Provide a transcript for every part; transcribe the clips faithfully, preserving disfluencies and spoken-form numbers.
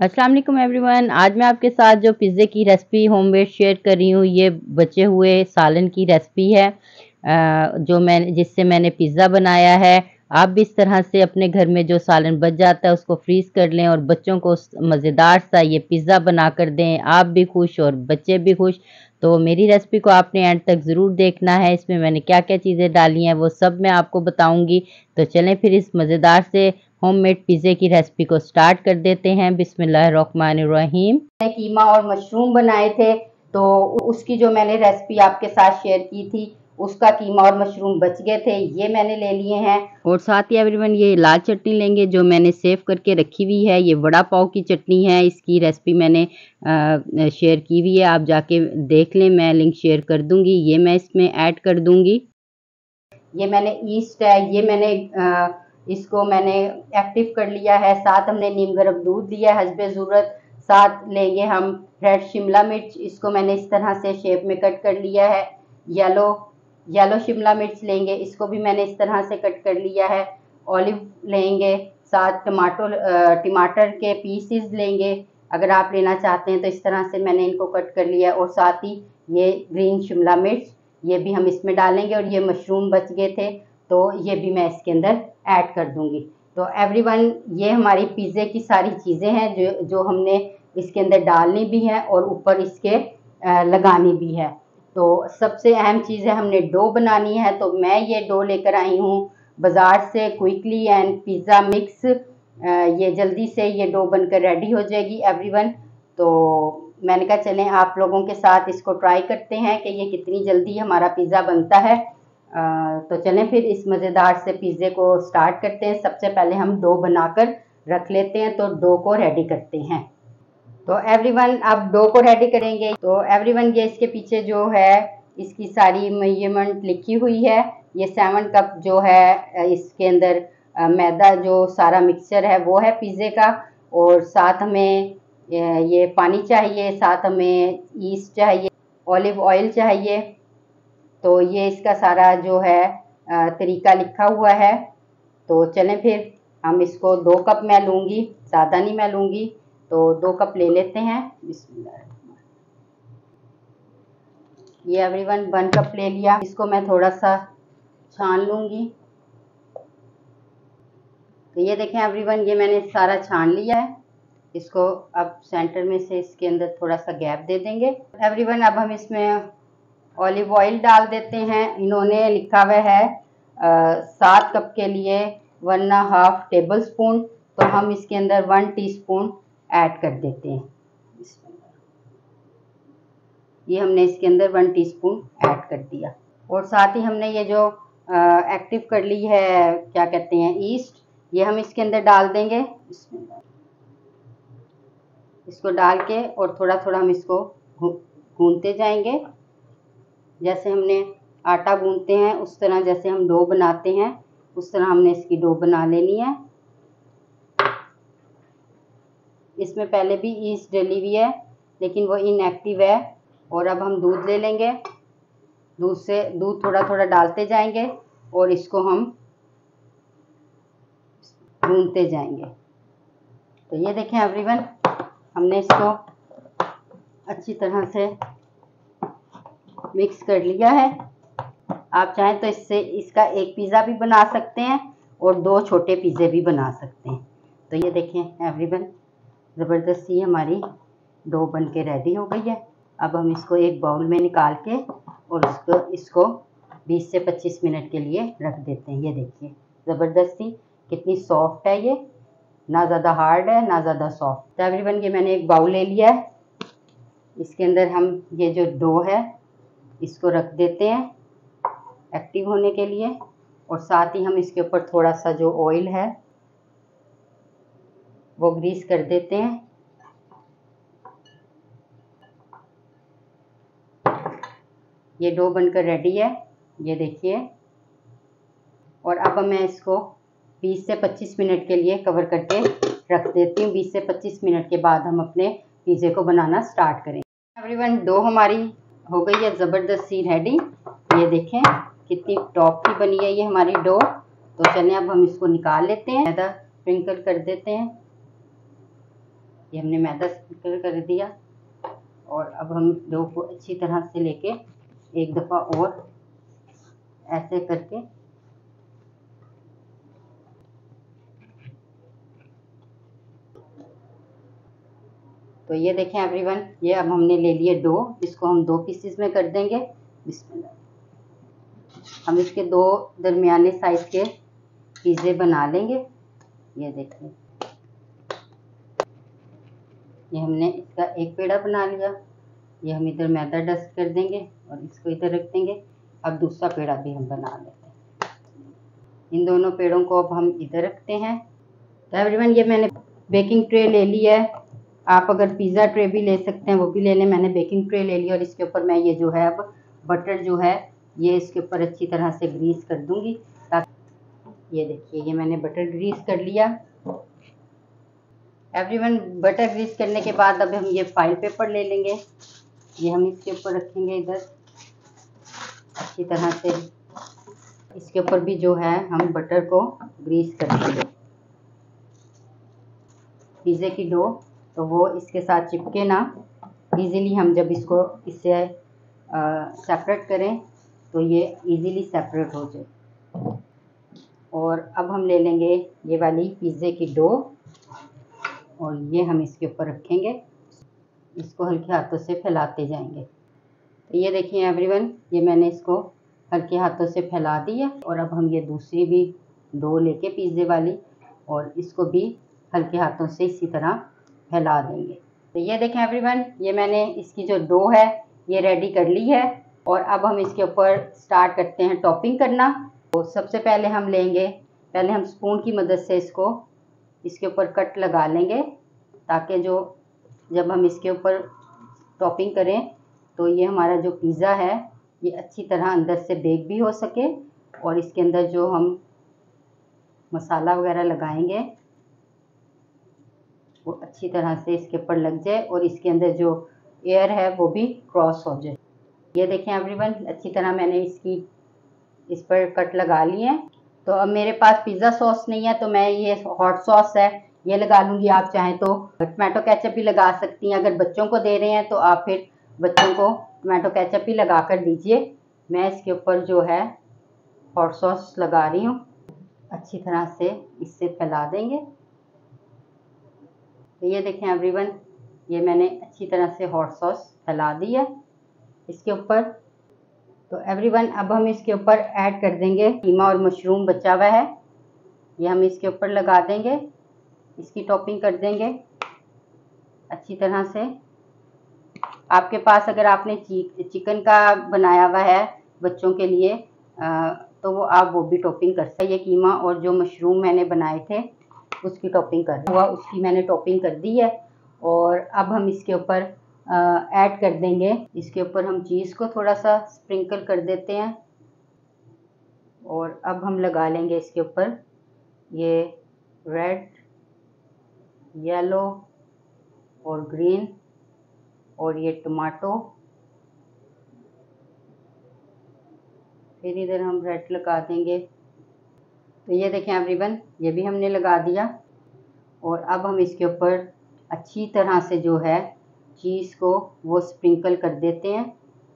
अस्सलाम वालेकुम एवरीवन। आज मैं आपके साथ जो पिज़्ज़े की रेसिपी होममेड शेयर कर रही हूँ, ये बचे हुए सालन की रेसिपी है अ, जो मैं जिससे मैंने पिज़्ज़ा बनाया है। आप भी इस तरह से अपने घर में जो सालन बच जाता है उसको फ्रीज़ कर लें और बच्चों को मज़ेदार सा ये पिज़्ज़ा बना कर दें। आप भी खुश और बच्चे भी खुश। तो मेरी रेसिपी को आपने एंड तक ज़रूर देखना है। इसमें मैंने क्या-क्या चीज़ें डाली हैं वो सब मैं आपको बताऊँगी। तो चलें फिर इस मज़ेदार से होममेड पिज़्ज़े की रेसिपी को स्टार्ट कर देते हैं। बिस्मिल्लाहिर्रहमानिर्रहीम। कीमा और मशरूम बनाए थे, तो उसकी जो मैंने रेसिपी आपके साथ शेयर की थी, उसका कीमा और मशरूम बच गए थे, ये मैंने ले लिए हैं। और साथ ही एवरीवन ये लाल चटनी लेंगे जो मैंने सेव करके रखी हुई है। ये वड़ा पाव की चटनी है, इसकी रेसिपी मैंने आ, शेयर की हुई है, आप जाके देख लें, मैं लिंक शेयर कर दूंगी। ये मैं इसमें ऐड कर दूंगी। ये मैंने ईस्ट है, ये मैंने आ, इसको मैंने एक्टिव कर लिया है। साथ हमने नीम गर्म दूध लिया है हस्बे ज़रूरत। साथ लेंगे हम रेड शिमला मिर्च, इसको मैंने इस तरह से शेप में कट कर लिया है। येलो येलो शिमला मिर्च लेंगे, इसको भी मैंने इस तरह से कट कर लिया है। ऑलिव लेंगे, साथ टमाटो टमाटर के पीसेस लेंगे, अगर आप लेना चाहते हैं तो इस तरह से मैंने इनको कट कर लिया है। और साथ ही ये ग्रीन शिमला मिर्च, ये भी हम इसमें डालेंगे। और ये मशरूम बच गए थे तो ये भी मैं इसके अंदर ऐड कर दूंगी। तो एवरीवन, ये हमारी पिज़्ज़े की सारी चीज़ें हैं जो जो हमने इसके अंदर डालनी भी है और ऊपर इसके लगानी भी है। तो सबसे अहम चीज़ है, हमने डो बनानी है। तो मैं ये डो लेकर आई हूँ बाज़ार से, क्विकली एंड पिज़्ज़ा मिक्स। ये जल्दी से ये डो बनकर रेडी हो जाएगी एवरीवन। तो मैंने कहा चलें आप लोगों के साथ इसको ट्राई करते हैं कि ये कितनी जल्दी हमारा पिज़्ज़ा बनता है। आ, तो चलें फिर इस मज़ेदार से पिज़्ज़े को स्टार्ट करते हैं। सबसे पहले हम डो बनाकर रख लेते हैं, तो डो को रेडी करते हैं। तो एवरीवन, अब डो को रेडी करेंगे। तो एवरीवन, ये इसके पीछे जो है इसकी सारी मेजरमेंट लिखी हुई है। ये सेवन कप जो है इसके अंदर मैदा जो सारा मिक्सचर है वो है पिज़्ज़े का। और साथ हमें ये पानी चाहिए, साथ हमें ईस्ट चाहिए, ऑलिव ऑयल चाहिए। तो ये इसका सारा जो है तरीका लिखा हुआ है। तो चलें फिर हम इसको दो कप मैं लूँगी, ज़्यादा नहीं मैं लूँगी, तो दो कप ले लेते हैं। ये एवरीवन वन कप ले लिया, इसको मैं थोड़ा सा छान लूँगी। तो ये देखें एवरीवन, ये मैंने सारा छान लिया है। इसको अब सेंटर में से इसके अंदर थोड़ा सा गैप दे देंगे। एवरीवन, अब हम इसमें ऑलिव ऑयल डाल देते हैं। इन्होंने लिखा हुआ है सात कप के लिए one and half tablespoon, तो हम इसके अंदर वन टीस्पून ऐड कर देते हैं। ये हमने इसके अंदर वन टीस्पून ऐड कर दिया। और साथ ही हमने ये जो एक्टिव कर ली है, क्या कहते हैं, ईस्ट, ये हम इसके अंदर डाल देंगे। इसको डाल के और थोड़ा थोड़ा हम इसको गूंथते जाएंगे, जैसे हमने आटा गूंथते हैं उस तरह, जैसे हम डो बनाते हैं उस तरह हमने इसकी डो बना लेनी है। इसमें पहले भी ईस्ट डली हुई है लेकिन वो इनएक्टिव है। और अब हम दूध ले लेंगे, दूध से दूध थोड़ा थोड़ा डालते जाएंगे और इसको हम गूंथते जाएंगे। तो ये देखें एवरीवन, हमने इसको अच्छी तरह से मिक्स कर लिया है। आप चाहें तो इससे इसका एक पिज़्ज़ा भी बना सकते हैं और दो छोटे पिज़्ज़े भी बना सकते हैं। तो ये देखें एवरीवन, ज़बरदस्ती हमारी डो बन के रेडी हो गई है। अब हम इसको एक बाउल में निकाल के और इसको इसको बीस से पच्चीस मिनट के लिए रख देते हैं। ये देखिए ज़बरदस्ती कितनी सॉफ्ट है, ये ना ज़्यादा हार्ड है ना ज़्यादा सॉफ्ट। तो एवरीवन, ये मैंने एक बाउल ले लिया है, इसके अंदर हम ये जो डो है इसको रख देते हैं एक्टिव होने के लिए। और साथ ही हम इसके ऊपर थोड़ा सा जो ऑयल है वो ग्रीस कर देते हैं। ये डो बनकर रेडी है, ये देखिए। और अब मैं इसको बीस से पच्चीस मिनट के लिए कवर करके रख देती हूँ। बीस से पच्चीस मिनट के बाद हम अपने पिज़्ज़े को बनाना स्टार्ट करेंगे। एवरीवन, डो हमारी हो गई है ज़बरदस्त सी रेडी। ये देखें कितनी टॉप की बनी है ये हमारी डो। तो चलें अब हम इसको निकाल लेते हैं, मैदा स्प्रिंकल कर देते हैं। ये हमने मैदा स्प्रिंकल कर दिया और अब हम डो को अच्छी तरह से लेके एक दफ़ा और ऐसे करके तो ये देखें एवरीवन, ये अब हमने ले लिए डो। इसको हम दो पीसेस में कर देंगे। बिस्मिल्लाह। हम इसके दो दरमियाने साइज के पिज़्ज़े बना लेंगे। ये देखिए, ये हमने इसका एक पेड़ा बना लिया। ये हम इधर मैदा डस्ट कर देंगे और इसको इधर रख देंगे। अब दूसरा पेड़ा भी हम बना लेते हैं। इन दोनों पेड़ों को अब हम इधर रखते हैं। तो एवरीवन, ये मैंने बेकिंग ट्रे ले ली है। आप अगर पिज़्ज़ा ट्रे भी ले सकते हैं, वो भी ले लें। मैंने बेकिंग ट्रे ले लिया और इसके ऊपर मैं ये जो है अब बटर जो है ये इसके ऊपर अच्छी तरह से ग्रीस कर दूंगी। ताकि ये देखिए, ये मैंने बटर ग्रीस कर लिया। एवरीवन, बटर ग्रीस करने के बाद अब हम ये फाइल पेपर ले लेंगे। ये हम इसके ऊपर रखेंगे इधर अच्छी तरह से। इसके ऊपर भी जो है हम बटर को ग्रीस कर देंगे। पिज़्ज़े की डो तो वो इसके साथ चिपके ना, इजीली हम जब इसको इससे सेपरेट करें तो ये इजीली सेपरेट हो जाए। और अब हम ले लेंगे ये वाली पिज़्ज़े की डो और ये हम इसके ऊपर रखेंगे। इसको हल्के हाथों से फैलाते जाएंगे। तो ये देखिए एवरीवन, ये मैंने इसको हल्के हाथों से फैला दी है। और अब हम ये दूसरी भी डो लेके पिज़्ज़े वाली और इसको भी हल्के हाथों से इसी तरह फैला देंगे। तो ये देखें एवरीवन, ये मैंने इसकी जो डो है ये रेडी कर ली है। और अब हम इसके ऊपर स्टार्ट करते हैं टॉपिंग करना। तो सबसे पहले हम लेंगे, पहले हम स्पून की मदद से इसको इसके ऊपर कट लगा लेंगे, ताकि जो जब हम इसके ऊपर टॉपिंग करें तो ये हमारा जो पिज़्ज़ा है ये अच्छी तरह अंदर से बेक भी हो सके और इसके अंदर जो हम मसाला वगैरह लगाएंगे वो अच्छी तरह से इसके ऊपर लग जाए और इसके अंदर जो एयर है वो भी क्रॉस हो जाए। ये देखें एवरीवन, अच्छी तरह मैंने इसकी इस पर कट लगा लिए हैं। तो अब मेरे पास पिज़्ज़ा सॉस नहीं है तो मैं ये हॉट सॉस है ये लगा लूँगी। आप चाहें तो टमाटो केचप भी लगा सकती हैं। अगर बच्चों को दे रहे हैं तो आप फिर बच्चों को टमाटो केचप भी लगा कर दीजिए। मैं इसके ऊपर जो है हॉट सॉस लगा रही हूँ। अच्छी तरह से इससे फैला देंगे। तो ये देखें एवरीवन, ये मैंने अच्छी तरह से हॉट सॉस फैला दी है इसके ऊपर। तो एवरीवन, अब हम इसके ऊपर ऐड कर देंगे कीमा और मशरूम बचा हुआ है। ये हम इसके ऊपर लगा देंगे, इसकी टॉपिंग कर देंगे अच्छी तरह से। आपके पास अगर आपने ची, चिकन का बनाया हुआ है बच्चों के लिए आ, तो वो आप वो भी टॉपिंग कर सकते हैं। ये कीमा और जो मशरूम मैंने बनाए थे उसकी टॉपिंग कर हुआ उसकी मैंने टॉपिंग कर दी है। और अब हम इसके ऊपर ऐड कर देंगे, इसके ऊपर हम चीज़ को थोड़ा सा स्प्रिंकल कर देते हैं। और अब हम लगा लेंगे इसके ऊपर ये रेड, येलो और ग्रीन और ये टमाटो। फिर इधर हम रेड लगा देंगे। तो ये देखें एवरीवन, ये भी हमने लगा दिया। और अब हम इसके ऊपर अच्छी तरह से जो है चीज़ को वो स्प्रिंकल कर देते हैं।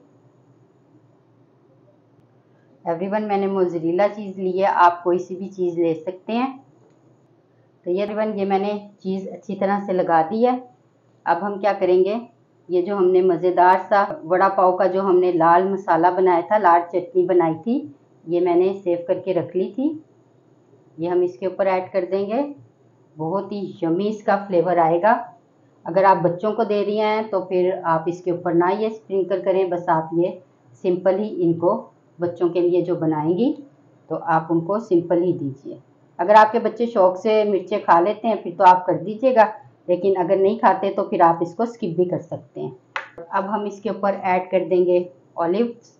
एवरीवन, मैंने मोज़रेला चीज़ ली है, आप कोई सी भी चीज़ ले सकते हैं। तो ये एवरीवन, ये मैंने चीज़ अच्छी तरह से लगा दी है। अब हम क्या करेंगे, ये जो हमने मज़ेदार सा वड़ा पाव का जो हमने लाल मसाला बनाया था, लाल चटनी बनाई थी, ये मैंने सेव करके रख ली थी। ये हम इसके ऊपर ऐड कर देंगे। बहुत ही यमी इसका फ्लेवर आएगा। अगर आप बच्चों को दे रही हैं तो फिर आप इसके ऊपर ना ये स्प्रिंकल करें, बस आप ये सिंपल ही इनको बच्चों के लिए जो बनाएंगी तो आप उनको सिंपल ही दीजिए। अगर आपके बच्चे शौक से मिर्चें खा लेते हैं फिर तो आप कर दीजिएगा, लेकिन अगर नहीं खाते तो फिर आप इसको स्किप भी कर सकते हैं। अब हम इसके ऊपर ऐड कर देंगे ऑलिव्स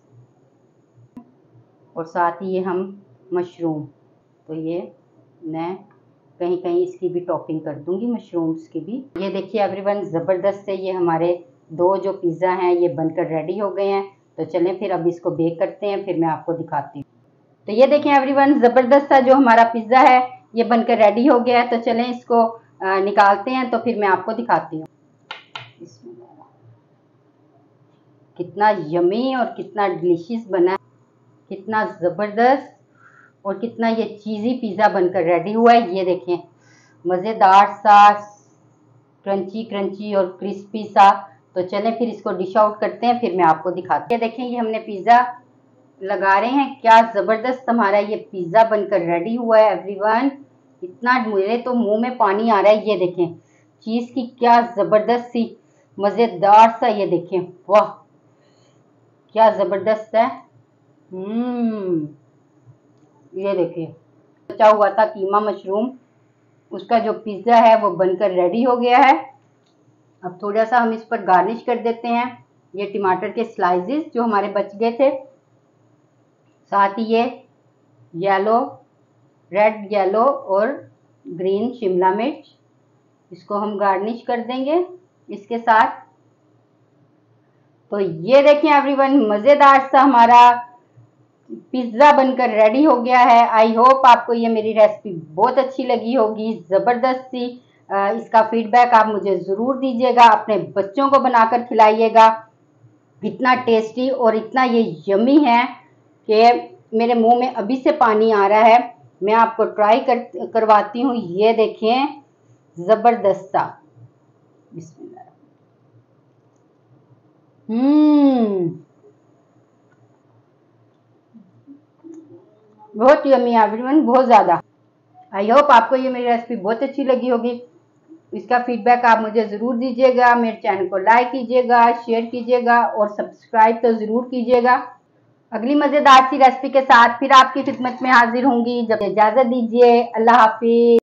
और साथ ही ये हम मशरूम। तो ये मैं कहीं कहीं इसकी भी टॉपिंग कर दूंगी, मशरूम्स की भी। ये देखिए एवरीवन, ज़बरदस्त से ये हमारे दो जो पिज़्ज़ा हैं ये बनकर रेडी हो गए हैं। तो चलें फिर अब इसको बेक करते हैं, फिर मैं आपको दिखाती हूँ। तो ये देखें एवरीवन, ज़बरदस्त सा जो हमारा पिज़्ज़ा है ये बनकर रेडी हो गया है। तो चलें इसको आ, निकालते हैं तो फिर मैं आपको दिखाती हूँ। कितना यमी और कितना डिलीशियस बना है, कितना ज़बरदस्त और कितना ये चीज़ी पिज़्ज़ा बनकर रेडी हुआ है। ये देखें, मज़ेदार सा, क्रंची क्रंची और क्रिस्पी सा। तो चलें फिर इसको डिश आउट करते हैं, फिर मैं आपको दिखाती हूँ। ये देखें, ये हमने पिज़्ज़ा लगा रहे हैं, क्या ज़बरदस्त हमारा ये पिज़्ज़ा बनकर रेडी हुआ है एवरीवन। इतना मेरे तो मुंह में पानी आ रहा है। ये देखें चीज़ की क्या ज़बरदस्त सी मज़ेदार सा, ये देखें, वाह क्या ज़बरदस्त है। हम्म ये देखिए, बचा हुआ था कीमा मशरूम, उसका जो पिज़्ज़ा है वो बनकर रेडी हो गया है। अब थोड़ा सा हम इस पर गार्निश कर देते हैं, ये टमाटर के स्लाइसेस जो हमारे बच गए थे, साथ ही ये येलो, रेड येलो और ग्रीन शिमला मिर्च, इसको हम गार्निश कर देंगे इसके साथ। तो ये देखें एवरीवन, मज़ेदार सा हमारा पिज़्ज़ा बनकर रेडी हो गया है। आई होप आपको ये मेरी रेसिपी बहुत अच्छी लगी होगी, ज़बरदस्त सी। इसका फीडबैक आप मुझे ज़रूर दीजिएगा, अपने बच्चों को बनाकर खिलाइएगा। इतना टेस्टी और इतना ये यमी है कि मेरे मुंह में अभी से पानी आ रहा है। मैं आपको ट्राई कर करवाती हूँ। ये देखें, ज़बरदस्त सा। बिस्मिल्लाह। हम्म बहुत यम्मी एवरीवन, बहुत ज़्यादा। आई होप आपको ये मेरी रेसिपी बहुत अच्छी लगी होगी। इसका फीडबैक आप मुझे ज़रूर दीजिएगा। मेरे चैनल को लाइक कीजिएगा, शेयर कीजिएगा और सब्सक्राइब तो ज़रूर कीजिएगा। अगली मज़ेदार सी रेसिपी के साथ फिर आपकी खिदमत में हाजिर होंगी। जब इजाज़त दीजिए, अल्लाह हाफिज़।